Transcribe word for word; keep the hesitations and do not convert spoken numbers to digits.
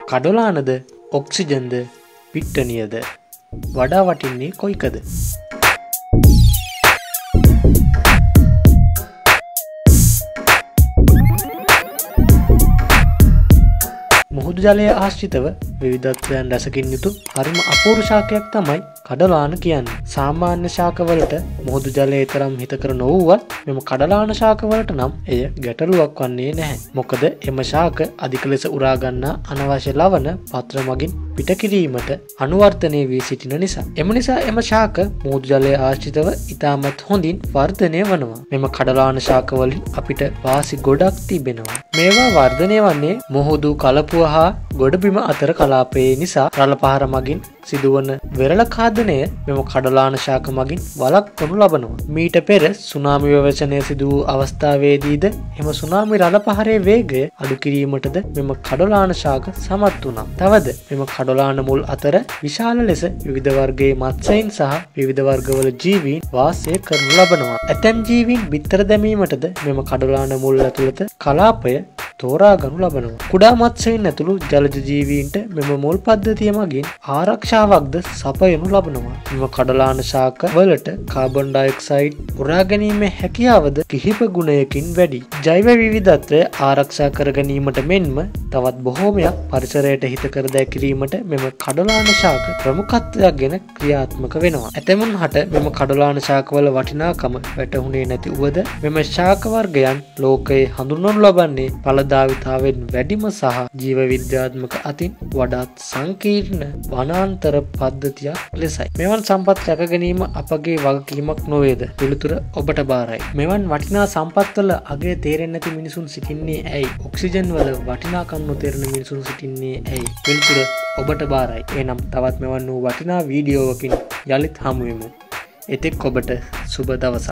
කඩොලානද ඔක්සිජන්ද පිට්ටනියද වඩා වටින්නේ කොයිකද? මුහුදු ජලය ආශ්‍රිතව විවිධත්වයන් රැසකින් යුතු හරිම අපූර්ව ශාකයක් තමයි කඩලාන කියන්නේ. සාමාන්‍ය ශාකවලට මුහුදු ජලය තරම් හිතකර නොවුවත් මෙම කඩලාන ශාකවලට නම් එය ගැටලුවක් වන්නේ නැහැ. මොකද එම ශාක අධික ලෙස උරා ගන්නා අනවශ්‍ය ලවණ පත්‍ර මගින් පිට කිරීමට අනුවර්තනය වී සිටින නිසා. එම නිසා එම ශාක මුහුදු ජලය ආශ්‍රිතව ඉතාමත් හොඳින් වර්ධනය වනවා. මෙම කඩලාන ශාකවලින් අපිට වාසි ගොඩක් තිබෙනවා. මේවා වර්ධනය වන්නේ මුහුදු කලපුව හා ගොඩබිම අතර කලාපයේ නිසා රළ පහර මගින් සිදුවන වෙරළ ඛාදනය මෙම කඩලාන ශාක මගින් වළක්වනු ලබනවා. මීට පෙර සුනාමි ව්‍යවසනය සිදු වූ අවස්ථාවේදීද එම සුනාමි රළ පහරේ වේගය අඩු කිරීමටද මෙම කඩලාන ශාක සමත් වුණා. තවද මෙම කඩලාන මුල් අතර විශාල ලෙස විවිධ වර්ගයේ මත්ස්‍යයන් සහ විවිධ වර්ගවල ජීවීන් වාසය කරනු ලබනවා. ඇතැම් ජීවීන් බිත්තර දැමීමටද මෙම කඩලාන මුල් ඇතුළත කලාපය තෝරා ගනු ලබනවා. කුඩා මත්ස්‍යයන් ඇතුළු ජලජ ජීවීන්ට මෙම මුල් පද්ධතිය මගින් ආරක්ෂාවක්ද සපයනු ලබනවා. මෙම කඩලාන ශාක වලට කාබන් ඩයොක්සයිඩ් උරා ගැනීමේ හැකියාවද කිහිප ගුණයකින් වැඩි. ජෛව විවිධත්වය ආරක්ෂා කර ගැනීමට මෙන්ම තවත් බොහෝමයක් පරිසරයට හිතකර දෑ කිරීමට මෙම කඩලාන ශාක ප්‍රමුඛත්වයක් ගෙන ක්‍රියාත්මක වෙනවා. ඇතැමුන් හට මෙම කඩලාන ශාකවල වටිනාකම වැටහුණේ නැති වුවද මෙම ශාක වර්ගයන් ලෝකයේ හඳුන්වනු ලබන්නේ ඵලදායීතාවයෙන් වැඩිම සහ ජීව විද්‍යාත්මක අතින් වඩාත් සංකීර්ණ වනාන්තර පද්ධතියක් ලෙසයි. මෙවන් සම්පත් රැක ගැනීම අපගේ වගකීමක් නොවේද? පිළිතුර ඔබට බාරයි. මෙවන් වටිනා සම්පත්වල අගය තේරෙන්නේ නැති මිනිසුන් සිටින්නේ ඇයි? ඔක්සිජන් වල වටිනාකම් නොතේරෙන මිනිසුන් සිටින්නේ ඇයි? පිළිතුර ඔබට බාරයි. එනම් තවත් මෙවන් වූ වටිනා වීඩියෝවකින් යලිත් හමු වෙමු. එතෙක් ඔබට සුබ දවසක්.